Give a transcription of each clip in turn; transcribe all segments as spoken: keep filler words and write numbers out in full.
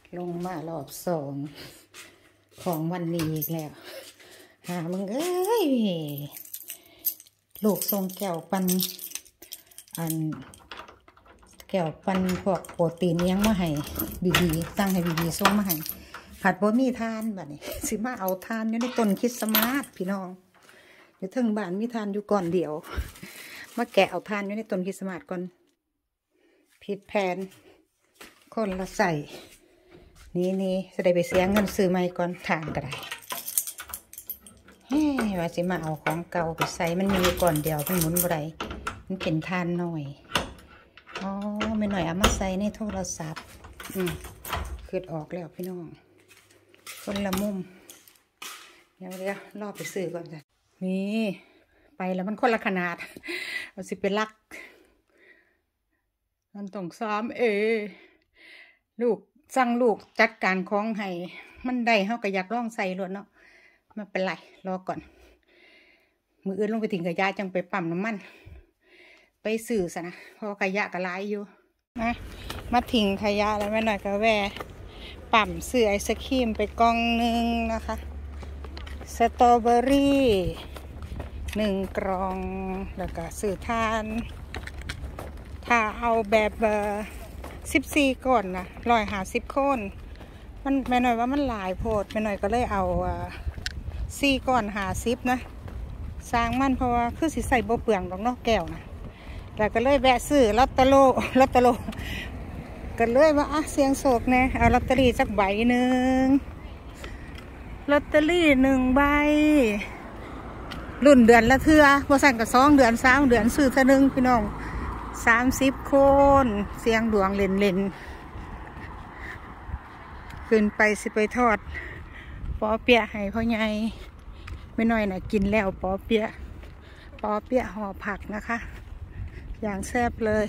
ลงมารอบสองของวันนี้อีกแล้วหามึงเอ้ยลูกทรงแก้วปันอันแก้วปันพวกโปรตีนเลี้ยงมาให้บีบีสั่งให้บีบีส่งมาให้ผัดบะหมี่ทานแบบนี้สิมาเอาทานอยู่ในต้นคริสต์มาสพี่น้องอยู่ถึงบ้านมีทานอยู่ก่อนเดียวมาแกะเอาทานอยู่ในต้นคริสต์มาสก่อนผิดแผนคนละใส่นี่นี่จะได้ไปเสียเงินซื้อใหม่ก่อนทานก็ได้เฮ้ยว่าสิมาเอาของเก่าไปใส่มันมีก่อนเดียวมันหมุนบ่ได้มันเป็นทานหน่อยอ๋อไม่หน่อยเอามาใส่ในโทรศัพท์อืมคืดออกแล้วพี่น้องคนละมุมเดี๋ยวเดี๋ยวรอไปซื้อก่อนจ้ะนี่ไปแล้วมันคนละขนาดเอาสิไปลักมันต้องซ้อมเอลูกสั่งลูกจัดการของให้มันได้เฮาก็อยากลองใส่รถเนาะไม่เป็นไรรอก่อนมืออื่นลงไปถึงกระยะจังไปปั๊มน้ำมันไปสื่อซะนะเพราะขยะก็หลายอยู่นะมาทิ้งขยะแล้วแม่หน่อยก็แวะปั๊มซื้อไอศครีมไปกล่องหนึ่งนะคะสตรอเบอรี่หนึ่งกล่องแล้วก็ซื้อทานถ้าเอาแบบเบอร์สิบสี่ก้อนนะร้อยห้าสิบคนมันแม่หน่อยว่ามันหลายโพดแม่หน่อยก็เลยเอาสี่ก้อนห้าสิบนะสร้างมันเพราะว่าคือสิใส่บ่เปลืองดอกเนาะแก้วนะแล้วก็เลยแวะซื้อลอตเตอรี่ลอตเตอรี่ก็เลยว่าอ่ะเสียงโศกแน่เอาลอตเตอรี่สักใบหนึ่งลอตเตอรี่หนึ่งใบรุ่นเดือนละเทื่อบ่สั่งกับสองเดือนสามเดือนซื้อเท่านึงพี่น้องสามสิบคนเสียงดวงเล่นเล่นขึ้นไปสิไปทอดปอเปี๊ยะให้พ่อใหญ่ไม่น้อยน่ะกินแล้วปอเปี๊ยะปอเปี๊ยะห่อผักนะคะอย่างแซ่บเลย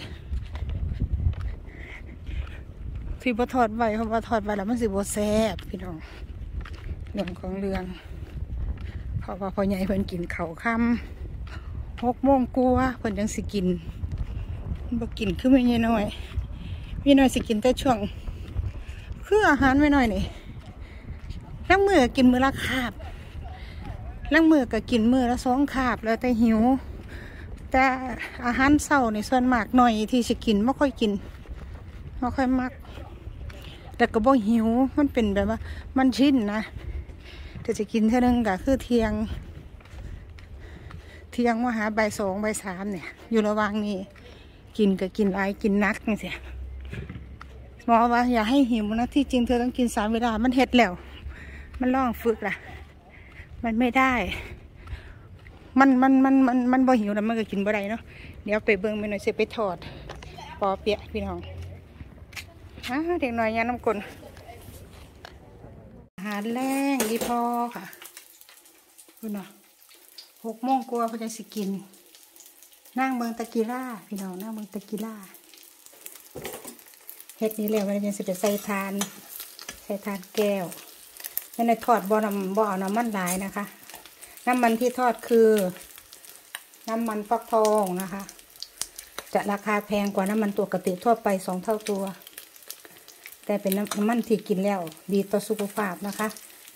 ที่บ่ทอดไว้เพราะว่าทอดไว้แล้วมันสิบ่แซ่บพี่น้องเรื่องของเรื่องเพราะว่าพ่อใหญ่เพิ่นกินข้าวค่ำหกโมงกว่าเพิ่นยังสิกินบ่กินคือไม่ใช่น้อยไม่น้อยสิกินแต่ช่วงคืออาหารไม่น้อยนี่ล้างมือกินมื้อละคาบล้างมือก็กินมื้อละสองคาบแล้วแต่หิวแต่อาหารเช้าในส่วนมากหน่อยที่สิกินไม่ค่อยกินไม่ค่อยมักแต่ก็บ่หิวมันเป็นแบบว่ามันชินนะแต่จะกินเท่านึงก็คือเที่ยงเที่ยงมาหาบ่ายสองบ่ายสามเนี่ยอยู่ระหว่างนี้กินก็กินหลายกินนักนี่สิหมอว่าอย่าให้หิวนะที่จริงเธอต้องกินสามเวลามันเห็ดแล้วมันลองฝึกล่ะมันไม่ได้มันมันมันมันมันบ่หิวแล้วมันก็กินบ่ได้เนาะเดี๋ยวไปเบิ่งไปหน่อยสิไปทอดปอเปี๊ยะพี่น้องฮะเด็กน้อยยาน้ำกลอาหารแรงดีพอค่ะคุณเนาะหกโมงกลัวเขาจะสิกินนั่งเมืองตะกีล่าพี่น้องนั่งเมืองตะกีล่าเฮ็ดนี้แล้วมันจะสิไปใส่ทานใส่ทานแก้วในในทอดบ่อน้ำบ่อน้ำมันหลายนะคะน้ำมันที่ทอดคือน้ำมันฟักทองนะคะจะราคาแพงกว่าน้ำมันตัวปกติทั่วไปสองเท่าตัวแต่เป็นน้ำมันที่กินแล้วดีต่อสุขภาพนะคะ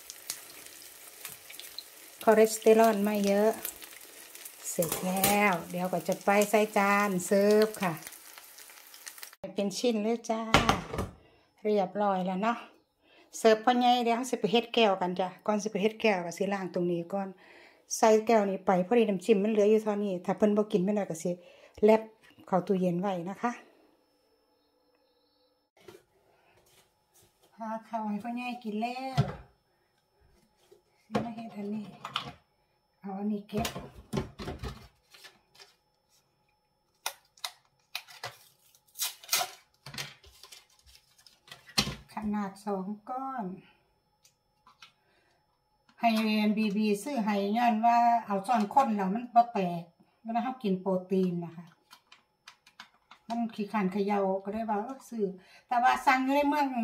คอเลสเตอรอลไม่เยอะเสร็จแล้วเดี๋ยวก็จะไปใส่จานเสิร์ฟค่ะเป็นชิ้นเลยจ้าเรียบร้อยแล้วเนาะเสิร์ฟพอไงเดี๋ยวสิไปเฮ็ดแก้วกันจ้ะก่อนสิไปเฮ็ดแก้วก็สิล้างตรงนี้ก่อนใส่แก้วนี้ไปพอดีน้ำจิ้มมันเหลืออยู่เท่านี้ถ้าเพิ่นบ่กินไม่ได้ก็สิแลบเข้าตู้เย็นไว้นะคะหาข้าวให้พ่อใหญ่กินแล้วสิมาเฮ็ดอันนี้เอาอันนี้เก็บขนาดสองก้อนให้บีบีซื้อให้ย้อนว่าเอาซ่อนข้นแล้วมันบ่แตกเวลาเรากินโปรตีนนะคะมันขี้ขันเขย่าก็ได้ว่าเออซื้อแต่ว่าสั่งอยู่ในเมือง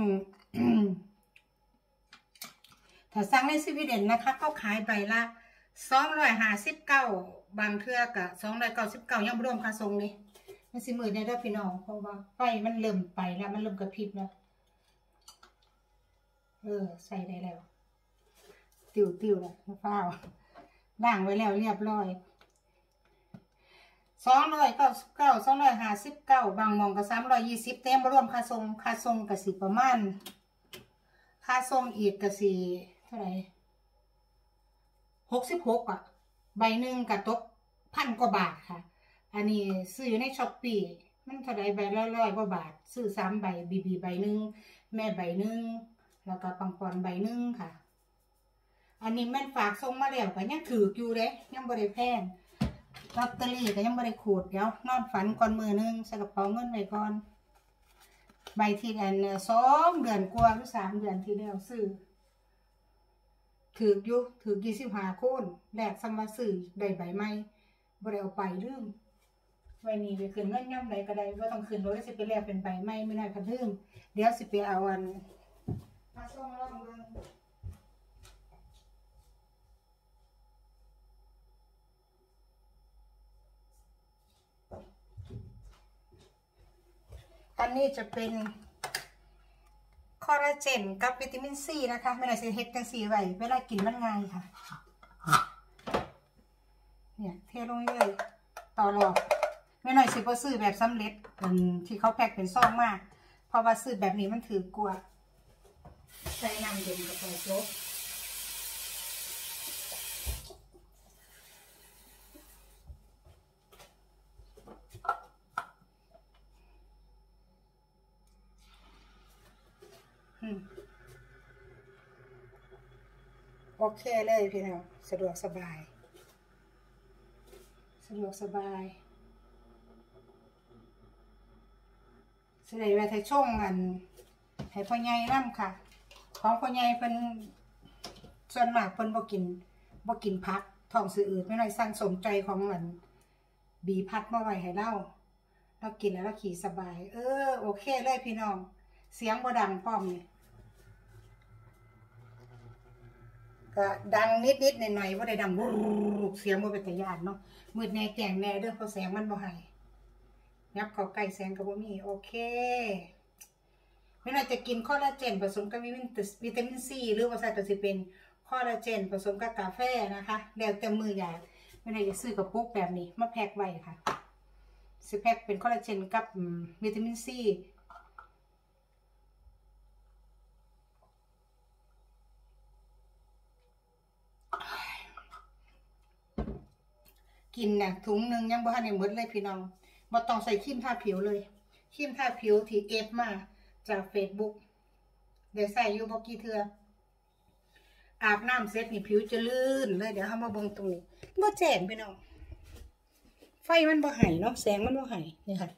ถ้าสั่งในสวีเดนนะคะเขาขายใบละสองร้อยห้าสิบเก้าบางเทื่อกะสองร้อยเก้าสิบเก้ายังรวมค่าส่งนี่มันสิมือได้ด้วยพี่น้องเพราะว่าไฟมันเริ่มไปแล้วมันเริ่มกระพริบแล้วเออใส่ได้แล้วติวติวแล้วเปล่าด่างไว้แล้วเรียบร้อยสองร้อยเก้าสิบเก้าสองร้อยห้าสิบเก้าบางมองก็สามร้อยยี่สิบเต็มรวมค่าส่งค่าส่งก็สิประมาณค่าส่งอีกก็สิเท่าไหร่หกสิบหกอ่ะใบหนึ่งก็ตกพันกว่าบาทค่ะอันนี้ซื้ออยู่ในช้อปปี้มันเท่าไหร่ใบละร้อยกว่าบาทซื้อสามใบบีบีใบหนึ่งแม่ใบหนึ่งแล้วก็ปังปอนใบหนึ่งค่ะอันนี้แม่นฝากส่งมาแล้วก็ยังถืออยู่เด้ยังบริแพงลอตเตอรี่ก็ยังบริขูดเดี๋ยวนอนฝันก่อนมือนึงใส่กระเป๋าเงินไว้ก่อนใบที่อันสองเดือนกว่าหรือสามเดือนที่แล้วซื้อถืออยู่ถือยี่สิบห้าโคนแลกสมาซื้อได้ใบใหม่บริเอาไปลืมไว้นี่ไปคืนเงินย่ำใดก็ได้ว่าต้องคืนรถสิไปแลกเป็นใบใหม่ไม่ได้ก็ลืมเดี๋ยวสิไปเอาอันมาส่งลองเบิ่งอันนี้จะเป็นคอลลาเจนกับวิตามินซีนะคะไม่ได้ใส่เฮ็ดจังสีไว้เวลากินมันง่ายค่ะเนี่ยเทลงเลยต่อหลอดไม่หน่อยสิบ่ซื้อแบบสำเร็จเป็นที่เขาแพ็คเป็นซองมากเพราะว่าซื้อแบบนี้มันถือกลัวใส่น้ำเย็นกับไฟโจ๊กโอเคเลยพี่น้องสะดวกสบายสะดวกสบายสไลด์ไว้ให้ช่องกันให้พ่อใหญ่น้ำค่ะของพ่อใหญ่เป็นส่วนมากเป็นบ่กินบ่กินพักท้องเสียอืดไม่น้อยสั่งสมใจของมันบีพัดมาไว้ให้เล่าเรากินแล้วเราขี่สบายเออโอเคเลยพี่น้องเสียงบ่ดังพร้อมนี่ก็ดังนิดนิดหน่อยหน่อยว่าได้ดังรูกเสียงบ่เป็นตาญาณเนาะมืดแน่แจ้งแน่เด้อเพราะแสงมันบ่ให้ยับเข้าใกล้แสงกับบ่มีโอเคไม่น่าจะกินคอลลาเจนผสมกับวิตามินซีหรือว่าใส่ตัวสิเป็นคอลลาเจนผสมกับกาแฟนะคะแล้วแต่มืออยากไม่น่าจะซื้อกระปุกแบบนี้มาแพ็คไว้ค่ะสิแพ็คเป็นคอลลาเจนกับวิตามินซีกินเนี่ยถุงหนึ่งยังบ่ทันได้หมดเลยพี่น้องบ่ต้องใส่ครีมทาผิวเลยครีมทาผิวที่เอฟมาจากเฟซบุ๊กเดี๋ยวใส่อยู่บ่กี่เทื่ออาบน้ำเสร็จนี่ผิวจะลื่นเลยเดี๋ยวเขามาเบิ่งตรงนี้บ่แจ่มพี่น้องไฟมันบ่ให้เนาะแสงมันบ่ให้นี่ค่ะ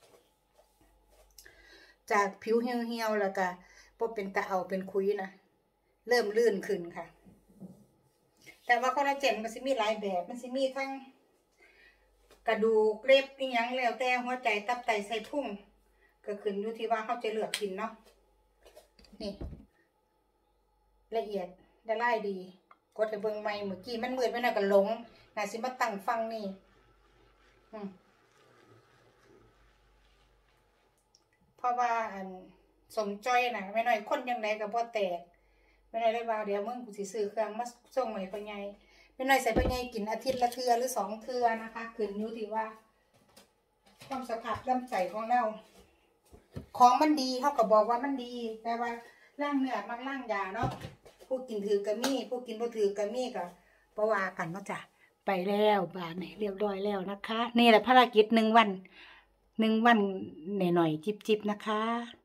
จากผิวเหี่ยวๆแล้วก็บ่เป็นตาเอาเป็นคุยนะเริ่มลื่นขึ้นค่ะแต่ว่าคอลลาเจนมันสิมีหลายแบบมันสิมีทั้งกระดูกเล็บอีหยังแล้วแต่หัวใจตับไตไส้พุงก็ขึ้นอยู่ที่ว่าเขาจะเลือกกินเนาะนี่ละเอียดได้ไล่ดีกดให้เบิ่งใหม่เมื่อกี้มันมืดไปหน่อยก็หลงน่าสิมาตั้งฟังนี่อืมเพราะว่าอันสมจ้อยน่ะไม่น้อยคนยังไงก็บ่แตกไม่น้อยเลยว่าเดี๋ยวมึงกูสิซื้อเครื่องมาส่งให้พ่อใหญ่ไม่น้อยใส่พ่อใหญ่กินอาทิตย์ละเทื่อหรือสองเทื่อนะคะขึ้นอยู่ที่ว่าความสภาพลำไส้ของเราของมันดีเขาก็บอกว่ามันดีแต่ว่าร่างเนื้อมันร่างยาเนาะผู้กินถือกระมี่ผู้กินบ่ถือกระมี่ก็บ่ว่ากันเนาะจ้ะไปแล้วบ้านนี่เรียบร้อยแล้วนะคะนี่แหละภารกิจหนึ่งวันหนึ่งวันหน่อยๆจิบๆนะคะ